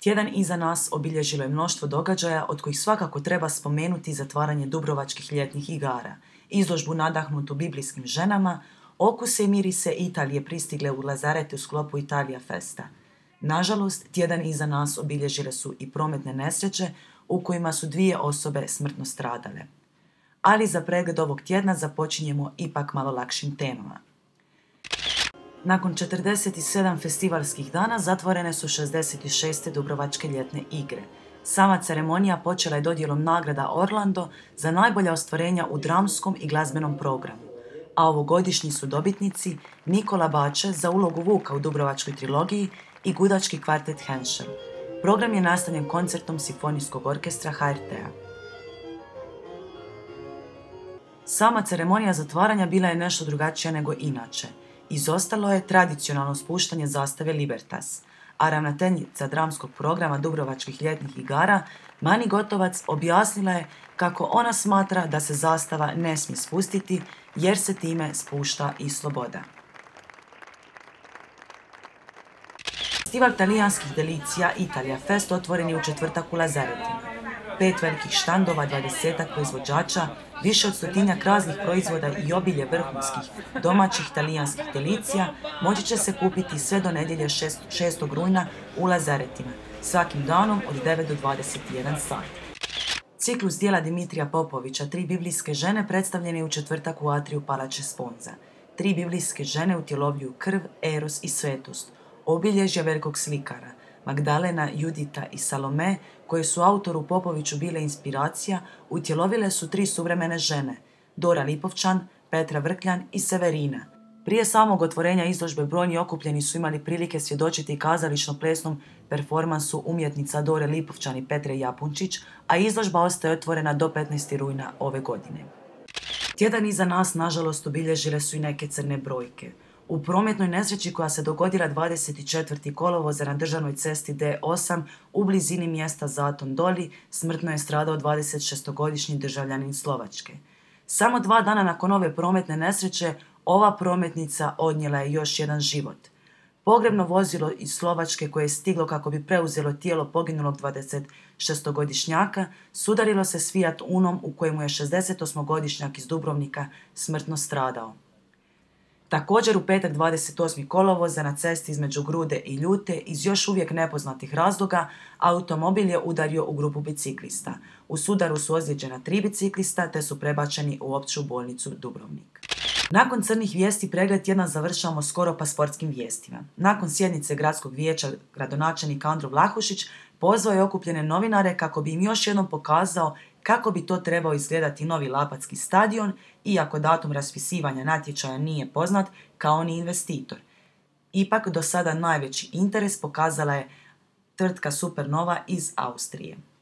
Tjedan iza nas obilježilo je mnoštvo događaja od kojih svakako treba spomenuti zatvaranje Dubrovačkih ljetnih igara, izložbu nadahnutu biblijskim ženama, okuse i mirise Italije pristigle u Lazarete u sklopu Italija Festa. Nažalost, tjedan iza nas obilježile su i prometne nesreće u kojima su 2 osobe smrtno stradale. Ali za pregled ovog tjedna započinjemo ipak malo lakšim temama. Nakon 47 festivalskih dana zatvorene su 66. Dubrovačke ljetne igre. Sama ceremonija počela je dodjelom nagrada Orlando za najbolja ostvarenja u dramskom i glazbenom programu, a ovogodišnji su dobitnici Nikola Bače za ulogu Vuka u Dubrovačkoj trilogiji i gudački kvartet Henschel. Program je nastavljen koncertom Simfonijskog orkestra HRT-a. Sama ceremonija zatvaranja bila je nešto drugačija nego inače. Izostalo je tradicionalno spuštanje zastave Libertas, a ravnateljica dramskog programa Dubrovačkih ljetnih igara Mani Gotovac objasnila je kako ona smatra da se zastava ne smije spustiti jer se time spušta i sloboda. Festival talijanskih delicija Italija Fest otvoren je u četvrtak u Lazaretima. 5 velikih štandova, 20 proizvođača, više od 100 raznih proizvoda i obilje vrhunskih domaćih talijanskih delicija moći će se kupiti sve do nedjelje 6. rujna u Lazaretima, svakim danom od 9 do 21 sat. Ciklus dijela Dimitrija Popovića 3 biblijske žene predstavljen je u četvrtak u atriju Palače Sponza. 3 biblijske žene utjelovljuju krv, eros i svetost, obilježja velikog slikara, Magdalena, Judita i Salome, koje su autoru Popoviću bile inspiracija, utjelovile su 3 suvremene žene, Dora Lipovčan, Petra Vrkljan i Severina. Prije samog otvorenja izložbe brojni okupljeni su imali prilike svjedočiti kazališno-plesnom performansu umjetnica Dore Lipovčan i Petre Japunčić, a izložba ostaje otvorena do 15. rujna ove godine. Tjedan iza nas, nažalost, obilježile su i neke crne brojke. U prometnoj nesreći koja se dogodila 24. kolovoza na državnoj cesti D8 u blizini mjesta Zaton Doli smrtno je stradao 26-godišnji državljanin Slovačke. Samo 2 dana nakon ove prometne nesreće ova prometnica odnijela je još jedan život. Pogrebno vozilo iz Slovačke koje je stiglo kako bi preuzelo tijelo poginulog 26-godišnjaka sudarilo se s Fiat Unom u kojemu je 68-godišnjak iz Dubrovnika smrtno stradao. Također u petak 28. kolovoza na cesti između Grude i Ljute iz još uvijek nepoznatih razloga automobil je udario u grupu biciklista. U sudaru su ozlijeđena 3 biciklista te su prebačeni u opću bolnicu Dubrovnik. Nakon crnih vijesti pregled tjedna završavamo skoro pa sportskim vijestima. Nakon sjednice gradskog vijeća gradonačelnik Andro Vlahušić pozvao je okupljene novinare kako bi im još jednom pokazao kako bi to trebao izgledati novi Lapatski stadion, iako datum raspisivanja natječaja nije poznat kao ni investitor. Ipak do sada najveći interes pokazala je tvrtka Supernova iz Austrije.